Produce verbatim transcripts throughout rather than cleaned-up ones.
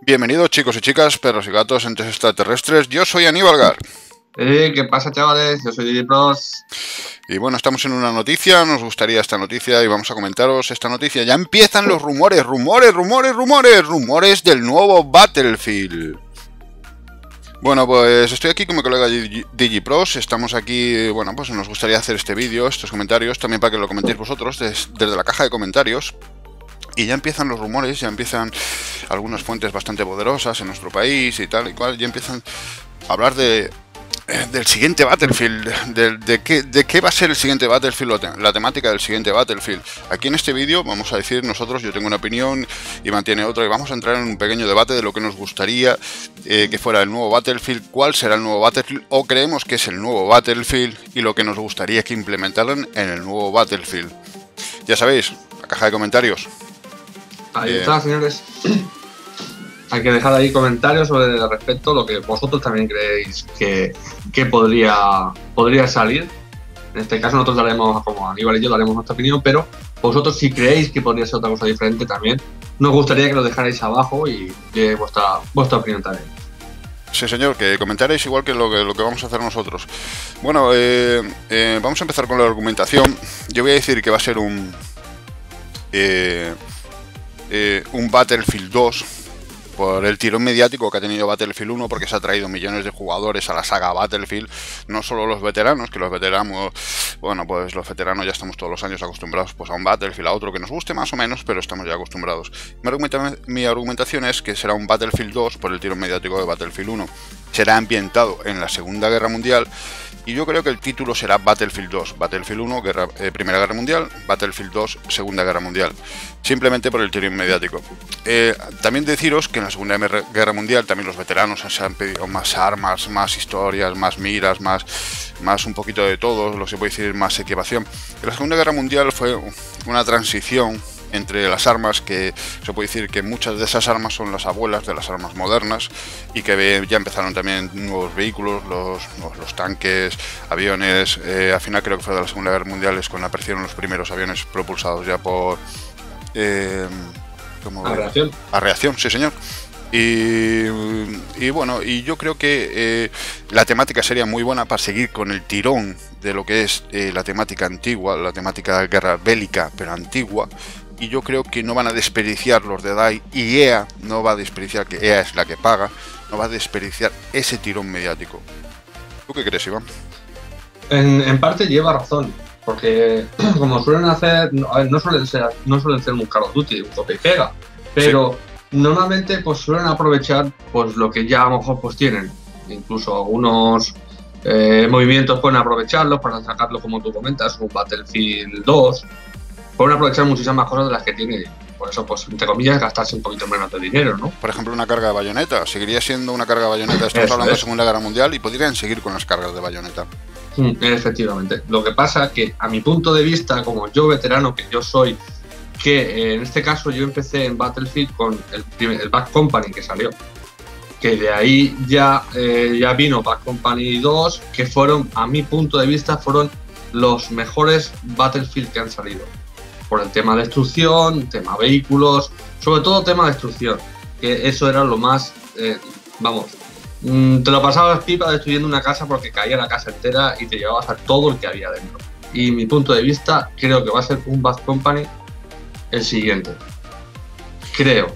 Bienvenidos chicos y chicas, perros y gatos, entes extraterrestres. Yo soy Aníbal Gar. Eh, ¿Qué pasa, chavales? Yo soy Didi Pros. Y bueno, estamos en una noticia, nos gustaría esta noticia y vamos a comentaros esta noticia. Ya empiezan los rumores, rumores, rumores, rumores, rumores del nuevo Battlefield. Bueno, pues estoy aquí con mi colega DigiPros, estamos aquí, bueno, pues nos gustaría hacer este vídeo, estos comentarios, también para que lo comentéis vosotros des, desde la caja de comentarios. Y ya empiezan los rumores, ya empiezan algunas fuentes bastante poderosas en nuestro país y tal y cual, ya empiezan a hablar de... del siguiente Battlefield, de, de, qué, de qué va a ser el siguiente Battlefield, la temática del siguiente Battlefield. Aquí en este vídeo vamos a decir nosotros, yo tengo una opinión y mantiene otra, y vamos a entrar en un pequeño debate de lo que nos gustaría eh, que fuera el nuevo Battlefield, cuál será el nuevo Battlefield, o creemos que es el nuevo Battlefield, y lo que nos gustaría que implementaran en el nuevo Battlefield. Ya sabéis, la caja de comentarios. Ahí eh, está, señores. Hay que dejar ahí comentarios sobre el respecto, lo que vosotros también creéis que, que podría, podría salir. En este caso nosotros daremos, como Aníbal y yo, daremos nuestra opinión, pero vosotros si creéis que podría ser otra cosa diferente también, nos gustaría que lo dejarais abajo y de vuestra, vuestra opinión también. Sí, señor, que comentaréis igual que lo que, lo que vamos a hacer nosotros. Bueno, eh, eh, vamos a empezar con la argumentación. Yo voy a decir que va a ser un... Eh, eh, un Battlefield dos... por el tirón mediático que ha tenido Battlefield uno, porque se ha traído millones de jugadores a la saga Battlefield, no solo los veteranos, que los veteranos, bueno, pues los veteranos ya estamos todos los años acostumbrados pues a un Battlefield, a otro que nos guste más o menos, pero estamos ya acostumbrados. Mi, argumenta mi argumentación es que será un Battlefield dos por el tirón mediático de Battlefield uno. Será ambientado en la Segunda Guerra Mundial, y yo creo que el título será Battlefield dos, Battlefield uno, guerra, eh, Primera Guerra Mundial, Battlefield dos, Segunda Guerra Mundial, simplemente por el tirón mediático. Eh, también deciros que en la Segunda Guerra Mundial también los veteranos se han pedido más armas, más historias, más miras, más, más un poquito de todo, lo que se puede decir, más equipación. En la Segunda Guerra Mundial fue una transición entre las armas, que se puede decir que muchas de esas armas son las abuelas de las armas modernas, y que ya empezaron también nuevos vehículos, los, los, los tanques, aviones. Eh, al final creo que fue de la Segunda Guerra Mundial es cuando aparecieron los primeros aviones propulsados ya por... Eh, ¿cómo a reacción. A reacción, sí señor. Y, y bueno, y yo creo que eh, la temática sería muy buena para seguir con el tirón de lo que es eh, la temática antigua, la temática de guerra bélica, pero antigua. Y yo creo que no van a desperdiciar los de D A I, y E A no va a desperdiciar, que E A es la que paga, no va a desperdiciar ese tirón mediático. ¿Tú qué crees, Iván? En, en parte lleva razón, porque como suelen hacer, no, a ver, no suelen ser, no suelen ser un Call of Duty, un copia y pega, pero sí, normalmente pues suelen aprovechar pues lo que ya a lo mejor pues tienen, incluso algunos eh, movimientos pueden aprovecharlos para sacarlo, como tú comentas, un Battlefield dos. Pueden aprovechar muchísimas más cosas de las que tiene. Por eso, pues, entre comillas, gastarse un poquito menos de dinero, ¿no? Por ejemplo, una carga de bayoneta. Seguiría siendo una carga de bayoneta. Estamos eso hablando es. de Segunda Guerra Mundial, y podrían seguir con las cargas de bayoneta. Mm, efectivamente. Lo que pasa es que, a mi punto de vista, como yo veterano que yo soy, que eh, en este caso yo empecé en Battlefield con el, primer, el Bad Company que salió. Que de ahí ya, eh, ya vino Bad Company dos, que fueron, a mi punto de vista, fueron los mejores Battlefield que han salido. Por el tema de destrucción, tema vehículos, sobre todo tema de destrucción, que eso era lo más, eh, vamos, mmm, te lo pasabas pipa destruyendo una casa porque caía la casa entera y te llevabas a todo el que había dentro. Y mi punto de vista, creo que va a ser un Bad Company el siguiente. Creo.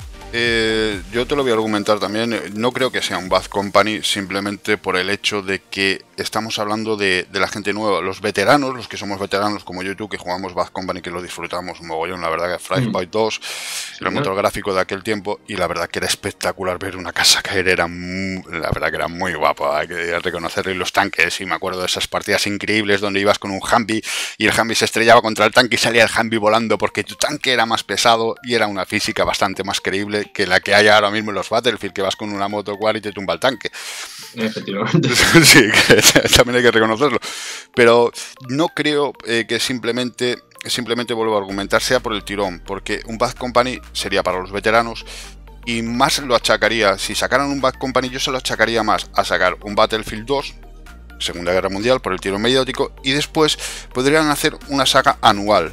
Eh, yo te lo voy a argumentar también. No creo que sea un Bad Company, simplemente por el hecho de que estamos hablando de, de la gente nueva, los veteranos, los que somos veteranos como yo y tú, que jugamos Bad Company, que lo disfrutamos un mogollón. La verdad que Frostbite mm. dos, sí, el motor gráfico de aquel tiempo, y la verdad que era espectacular ver una casa caer, era muy, la verdad que era muy guapo, hay que reconocerlo. Y los tanques, y me acuerdo de esas partidas increíbles donde ibas con un Humvee y el Humvee se estrellaba contra el tanque y salía el Humvee volando porque tu tanque era más pesado, y era una física bastante más creíble que la que hay ahora mismo en los Battlefield, que vas con una moto quad y te tumba el tanque. Efectivamente. Sí, que también hay que reconocerlo. Pero no creo eh, que simplemente, simplemente vuelvo a argumentar, sea por el tirón, porque un Bad Company sería para los veteranos, y más lo achacaría, si sacaran un Bad Company, yo se lo achacaría más a sacar un Battlefield dos, Segunda Guerra Mundial, por el tirón mediático, y después podrían hacer una saga anual.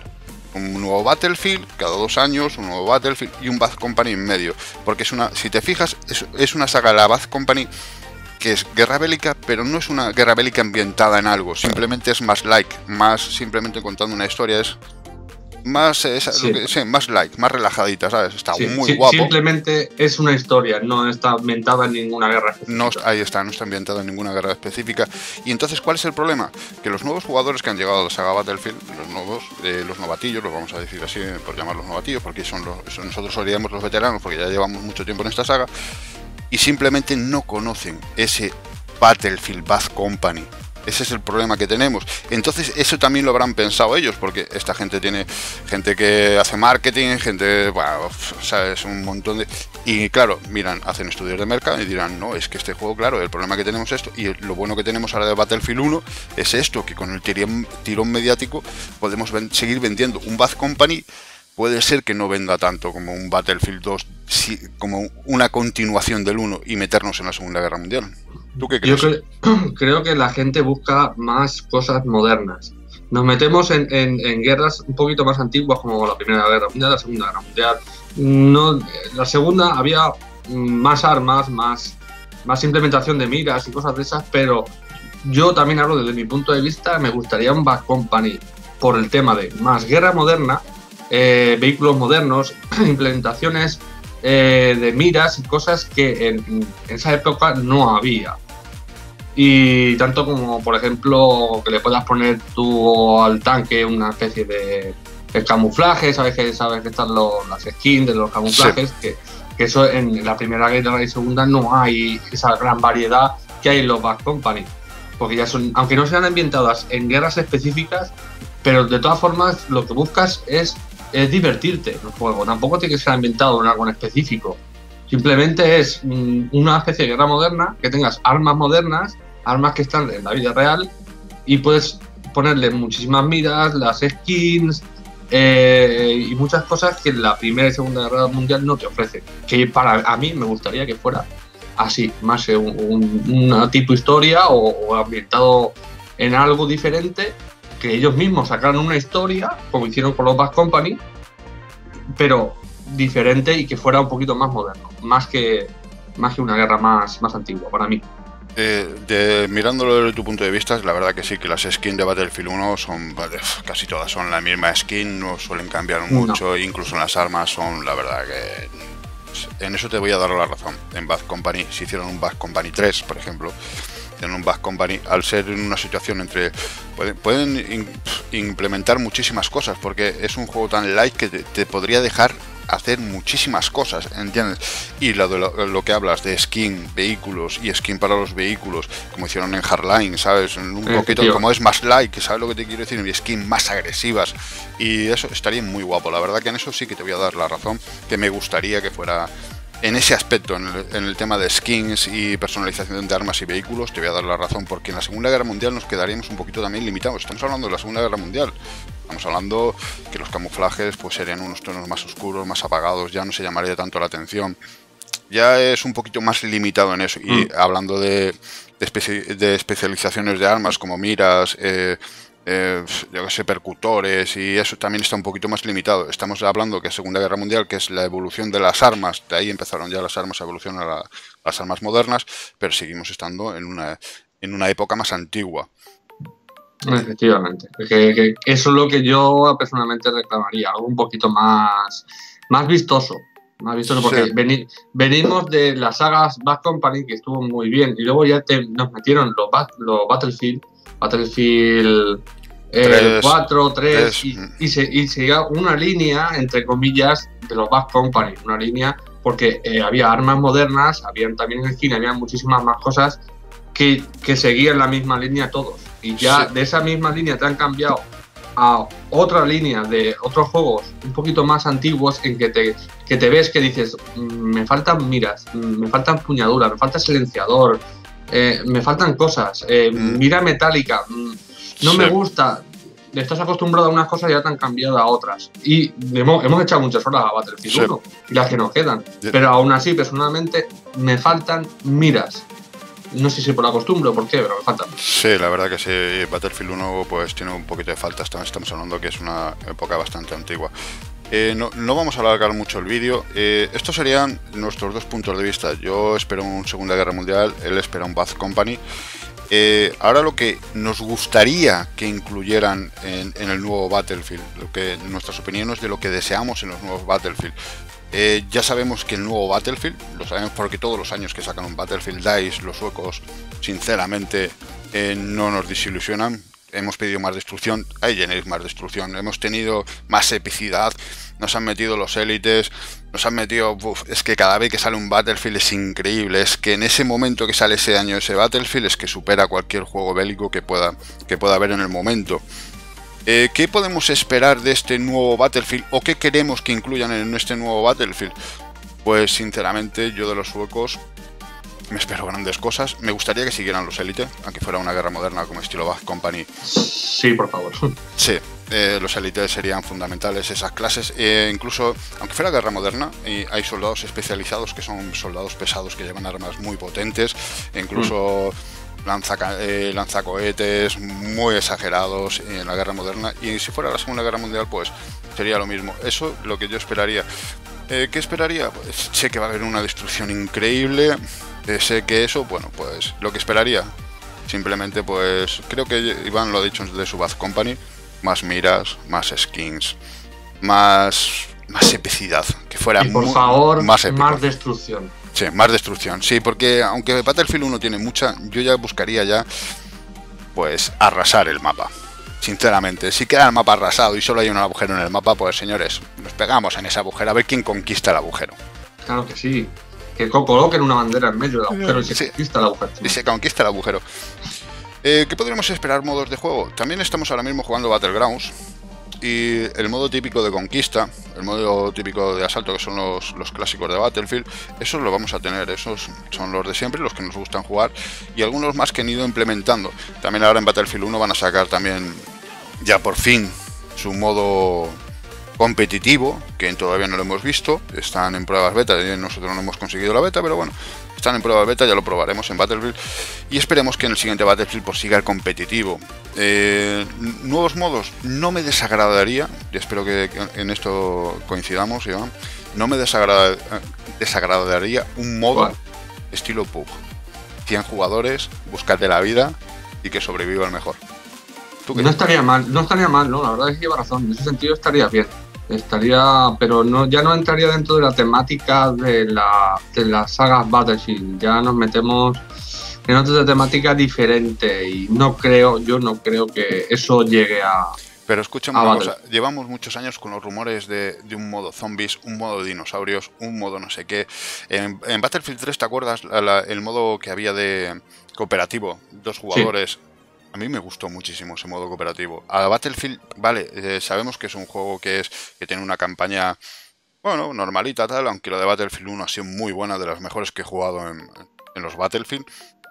Un nuevo Battlefield cada dos años, un nuevo Battlefield y un Bad Company en medio. Porque es una, si te fijas, es, es una saga, la Bad Company, que es guerra bélica, pero no es una guerra bélica ambientada en algo. Simplemente es más like, más simplemente contando una historia, es más, es, Sí. lo que, sí, más like, más relajadita, ¿sabes? Está Sí, muy sí, guapo. simplemente es una historia, no está ambientada en ninguna guerra específica. No, ahí está, no está ambientado en ninguna guerra específica. Y entonces, ¿cuál es el problema? Que los nuevos jugadores que han llegado a la saga Battlefield, los nuevos, eh, los novatillos, los vamos a decir así, por llamarlos novatillos, porque son los, son, nosotros seríamos los veteranos, porque ya llevamos mucho tiempo en esta saga, y simplemente no conocen ese Battlefield Bad Company. Ese es el problema que tenemos. Entonces eso también lo habrán pensado ellos, porque esta gente tiene gente que hace marketing, gente, bueno, sabes, un montón de... Y claro, miran, hacen estudios de mercado y dirán, no, es que este juego, claro, el problema que tenemos es esto, y lo bueno que tenemos ahora de Battlefield uno es esto, que con el tirón, tirón mediático podemos ven, seguir vendiendo un Bad Company. Puede ser que no venda tanto como un Battlefield dos, si, como una continuación del uno y meternos en la Segunda Guerra Mundial. ¿Tú qué crees? Yo cre creo que la gente busca más cosas modernas. Nos metemos en, en, en guerras un poquito más antiguas, como la Primera Guerra Mundial, la Segunda Guerra Mundial. No, la Segunda había más armas, más, más implementación de miras y cosas de esas, pero yo también hablo desde mi punto de vista, me gustaría un Bad Company por el tema de más guerra moderna, eh, vehículos modernos, implementaciones eh, de miras y cosas que en, en esa época no había. Y tanto como, por ejemplo, que le puedas poner tú al tanque una especie de, de camuflaje, sabes que sabes que están los, las skins de los camuflajes, sí. que, que eso en la Primera Guerra y Segunda no hay esa gran variedad que hay en los Bad Company, porque ya son, aunque no sean ambientadas en guerras específicas, pero de todas formas lo que buscas es, es divertirte en el juego, tampoco tiene que ser ambientado en algo en específico, simplemente es una especie de guerra moderna, que tengas armas modernas, armas que están en la vida real y puedes ponerle muchísimas miras, las skins eh, y muchas cosas que la Primera y Segunda Guerra Mundial no te ofrecen. Que para a mí me gustaría que fuera así, más un, un, una tipo historia o, o ambientado en algo diferente, que ellos mismos sacaran una historia, como hicieron con los Bad Company, pero diferente y que fuera un poquito más moderno, más que, más que una guerra más, más antigua para mí. Eh, de, mirándolo desde tu punto de vista, la verdad que sí, que las skins de Battlefield uno son casi todas son la misma skin, no suelen cambiar mucho, no. Incluso en las armas son, la verdad que en eso te voy a dar la razón. En Bad Company, si hicieron un Bad Company tres, por ejemplo, en un Bad Company, al ser en una situación entre... Pueden, pueden in, implementar muchísimas cosas, porque es un juego tan light que te, te podría dejar hacer muchísimas cosas, ¿entiendes? Y lo, de lo, lo que hablas de skin, vehículos y skin para los vehículos, como hicieron en Hardline, ¿sabes? Un eh, poquito tío. Como es más light, ¿sabes lo que te quiero decir? Y skin más agresivas, y eso estaría muy guapo. La verdad que en eso sí que te voy a dar la razón, que me gustaría que fuera en ese aspecto, en el, en el tema de skins y personalización de armas y vehículos, te voy a dar la razón, porque en la Segunda Guerra Mundial nos quedaríamos un poquito también limitados. Estamos hablando de la Segunda Guerra Mundial, estamos hablando que los camuflajes pues serían unos tonos más oscuros, más apagados, ya no se llamaría tanto la atención, ya es un poquito más limitado en eso. Y mm. hablando de, de, especi de especializaciones de armas como miras, eh, Eh, yo que sé, percutores, y eso también está un poquito más limitado. Estamos hablando que Segunda Guerra Mundial, que es la evolución de las armas, de ahí empezaron ya las armas a evolucionar a las armas modernas, pero seguimos estando en una, en una época más antigua. Efectivamente, que, que eso es lo que yo personalmente reclamaría, algo un poquito más, más vistoso. Más vistoso, porque sí. veni, venimos de las sagas Bad Company, que estuvo muy bien, y luego ya te, nos metieron los, los Battlefield, Battlefield eh, cuatro, tres, y, y, se, y seguía una línea, entre comillas, de los Bad Company, una línea, porque eh, había armas modernas, habían también en skin, había muchísimas más cosas que, que seguían la misma línea todos, y ya sí. de esa misma línea te han cambiado a otra línea de otros juegos un poquito más antiguos, en que te, que te ves que dices, me faltan miras, me faltan puñaduras, me falta silenciador, Eh, me faltan cosas, eh, mm. mira metálica, no sí. me gusta, estás acostumbrado a unas cosas y ya te han cambiado a otras, y hemos, hemos echado muchas horas a Battlefield sí. uno y las que nos quedan, sí. pero aún así personalmente me faltan miras, No sé si por la costumbre o por qué, pero me falta. Sí, la verdad que sí. Battlefield uno pues tiene un poquito de falta. Estamos hablando que es una época bastante antigua. Eh, no, no vamos a alargar mucho el vídeo. Eh, estos serían nuestros dos puntos de vista. Yo espero una Segunda Guerra Mundial, él espera un Bad Company. Eh, ahora lo que nos gustaría que incluyeran en, en el nuevo Battlefield, lo que, nuestras opiniones de lo que deseamos en los nuevos Battlefield. Eh, ya sabemos que el nuevo Battlefield, lo sabemos porque todos los años que sacan un Battlefield DICE, los suecos, sinceramente, eh, no nos desilusionan. Hemos pedido más destrucción, ahí tenéis más destrucción, hemos tenido más epicidad, nos han metido los élites, nos han metido, uf, es que cada vez que sale un Battlefield es increíble, es que en ese momento que sale ese año ese Battlefield es que supera cualquier juego bélico que pueda, que pueda haber en el momento. Eh, ¿Qué podemos esperar de este nuevo Battlefield o qué queremos que incluyan en este nuevo Battlefield? Pues sinceramente yo de los suecos me espero grandes cosas. Me gustaría que siguieran los Elite, aunque fuera una guerra moderna como estilo Bad Company. Sí, por favor. Sí, eh, los Elite serían fundamentales, esas clases. Eh, incluso, aunque fuera guerra moderna, eh, hay soldados especializados que son soldados pesados que llevan armas muy potentes, e incluso mm. lanza, eh, lanzacohetes muy exagerados en la guerra moderna. Y si fuera la Segunda Guerra Mundial, pues sería lo mismo. Eso es lo que yo esperaría. Eh, ¿Qué esperaría? Pues sé que va a haber una destrucción increíble. Eh, sé que eso, bueno, pues lo que esperaría. Simplemente, pues creo que Iván lo ha dicho de su Bad Company. Más miras, más skins, más, más epicidad. Que fuera y por muy, favor, más épico. Más destrucción. Sí, más destrucción. Sí, porque aunque Battlefield uno tiene mucha, yo ya buscaría ya, pues, arrasar el mapa. Sinceramente, si queda el mapa arrasado y solo hay un agujero en el mapa, pues señores, nos pegamos en ese agujero a ver quién conquista el agujero. Claro que sí. Que coloquen una bandera en medio del agujero y se sí. conquista el agujero. Y se conquista el agujero. Eh, ¿Qué podríamos esperar modos de juego? También estamos ahora mismo jugando Battlegrounds. Y el modo típico de conquista, el modo típico de asalto, que son los, los clásicos de Battlefield, esos lo vamos a tener, esos son los de siempre, los que nos gustan jugar, y algunos más que han ido implementando. También ahora en Battlefield uno van a sacar también, ya por fin, su modo competitivo, que todavía no lo hemos visto, están en pruebas beta, nosotros no hemos conseguido la beta, pero bueno, están en pruebas beta, ya lo probaremos en Battlefield, y esperemos que en el siguiente Battlefield pues siga el competitivo. Eh, nuevos modos, no me desagradaría, y espero que en esto coincidamos, Iván, no me desagrada, desagradaría un modo ¿Cuál? Estilo P U B, cien jugadores, búscate la vida y que sobreviva el mejor. No estaría mal, no estaría mal, no, la verdad es que lleva razón, en ese sentido estaría bien. Estaría, pero no, ya no entraría dentro de la temática de la de las sagas Battlefield. Ya nos metemos en otra temática diferente y no creo, yo no creo que eso llegue a. Pero escúchame una cosa, llevamos muchos años con los rumores de, de un modo zombies, un modo dinosaurios, un modo no sé qué. En, en Battlefield tres, ¿te acuerdas la, la, el modo que había de cooperativo? Dos jugadores. Sí. A mí me gustó muchísimo ese modo cooperativo. A Battlefield, vale, eh, sabemos que es un juego que es que tiene una campaña, bueno, normalita tal, aunque la de Battlefield uno ha sido muy buena, de las mejores que he jugado en, en los Battlefield.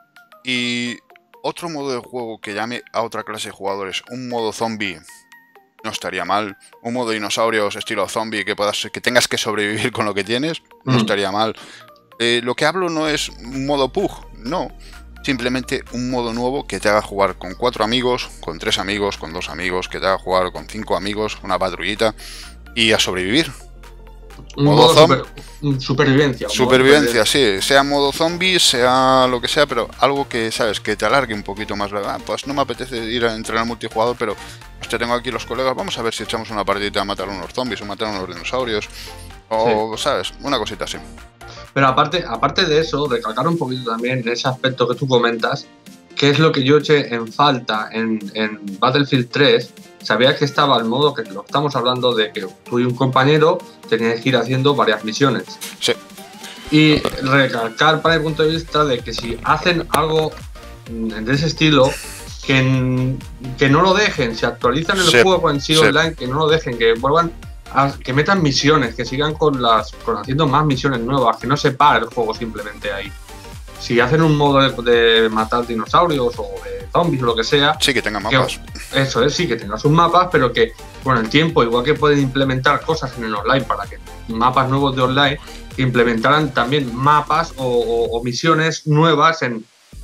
Y otro modo de juego que llame a otra clase de jugadores, un modo zombie, no estaría mal. Un modo dinosaurios estilo zombie que puedas, que tengas que sobrevivir con lo que tienes, no mm. estaría mal. Eh, lo que hablo no es un modo P U G, no. Simplemente un modo nuevo que te haga jugar con cuatro amigos, con tres amigos, con dos amigos, que te haga jugar con cinco amigos, una patrullita y a sobrevivir. Un modo, modo super, supervivencia. Supervivencia, sí. Sea modo zombie, sea lo que sea, pero algo que, ¿sabes? Que te alargue un poquito más. Ah, pues no me apetece ir a entrenar multijugador, pero pues te tengo aquí los colegas. Vamos a ver si echamos una partidita a matar a unos zombies o matar a unos dinosaurios. O, sí. ¿sabes? Una cosita así. Pero aparte, aparte de eso, recalcar un poquito también en ese aspecto que tú comentas, que es lo que yo eché en falta en, en Battlefield tres. Sabías que estaba el modo que lo estamos hablando de que tú y un compañero teníais que ir haciendo varias misiones. Sí. Y recalcar para mi punto de vista de que si hacen algo de ese estilo, que, que no lo dejen, si actualizan el sí. juego en sí, sí online, que no lo dejen, que vuelvan a, que metan misiones, que sigan con las con haciendo más misiones nuevas, que no se pare el juego simplemente ahí. Si hacen un modo de, de matar dinosaurios o de zombies o lo que sea... Sí, que tengan mapas. Que, eso es, sí, que tengan sus mapas, pero que con el tiempo, igual que pueden implementar cosas en el online para que mapas nuevos de online, que implementaran también mapas o, o, o misiones nuevas en,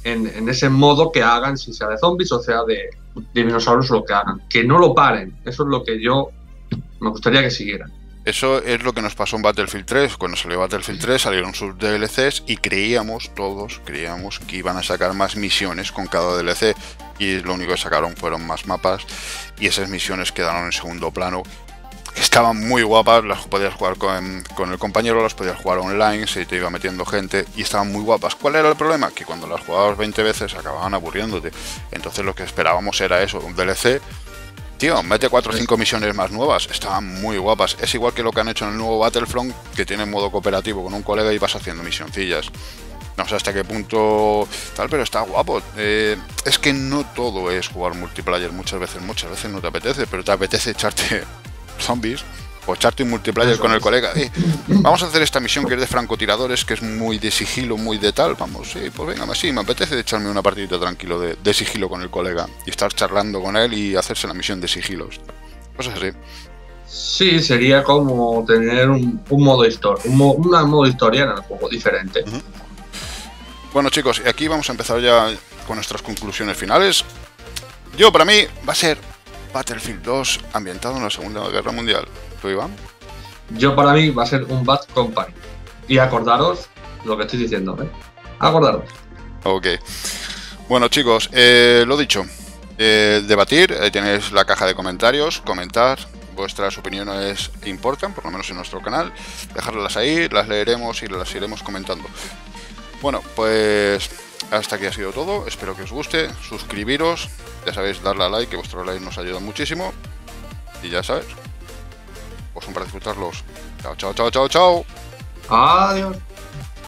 en, en ese modo que hagan, si sea de zombies o sea de, de dinosaurios o lo que hagan. Que no lo paren. Eso es lo que yo me gustaría que siguieran. Eso es lo que nos pasó en Battlefield tres. Cuando salió Battlefield tres salieron sus D L Cs y creíamos, todos creíamos que iban a sacar más misiones con cada D L C, y lo único que sacaron fueron más mapas, y esas misiones quedaron en segundo plano. Estaban muy guapas, las podías jugar con, con el compañero, las podías jugar online, se te iba metiendo gente y estaban muy guapas. ¿Cuál era el problema? Que cuando las jugabas veinte veces acababan aburriéndote. Entonces lo que esperábamos era eso, un D L C. Tío, mete cuatro o cinco misiones más nuevas, estaban muy guapas. Es igual que lo que han hecho en el nuevo Battlefront, que tiene modo cooperativo con un colega y vas haciendo misioncillas. No sé hasta qué punto tal, pero está guapo. Eh, es que no todo es jugar multiplayer muchas veces, muchas veces no te apetece, pero te apetece echarte zombies o echarte un multiplayer con el colega. Eh, vamos a hacer esta misión que es de francotiradores, que es muy de sigilo, muy de tal. Vamos, sí, pues venga, sí, me apetece echarme una partidita tranquilo de, de sigilo con el colega y estar charlando con él y hacerse la misión de sigilos. Cosas así. Sí, sería como tener un, un modo historia, un, mo, un modo historia en el juego diferente. Uh-huh. Bueno, chicos, y aquí vamos a empezar ya con nuestras conclusiones finales. Yo, para mí, va a ser Battlefield dos ambientado en la Segunda Guerra Mundial. ¿Tú, Iván? Yo, para mí, va a ser un Bad Company. Y acordaros lo que estoy diciendo, ¿eh? Acordaros. Ok. Bueno, chicos, eh, lo dicho. Eh, debatir, ahí tenéis la caja de comentarios, comentar. Vuestras opiniones importan, por lo menos en nuestro canal. Dejadlas ahí, las leeremos y las iremos comentando. Bueno, pues hasta aquí ha sido todo. Espero que os guste. Suscribiros. Ya sabéis, darle a like, que vuestro like nos ayuda muchísimo. Y ya sabes, pues son para disfrutarlos. Chao, chao, chao, chao, chao. Adiós.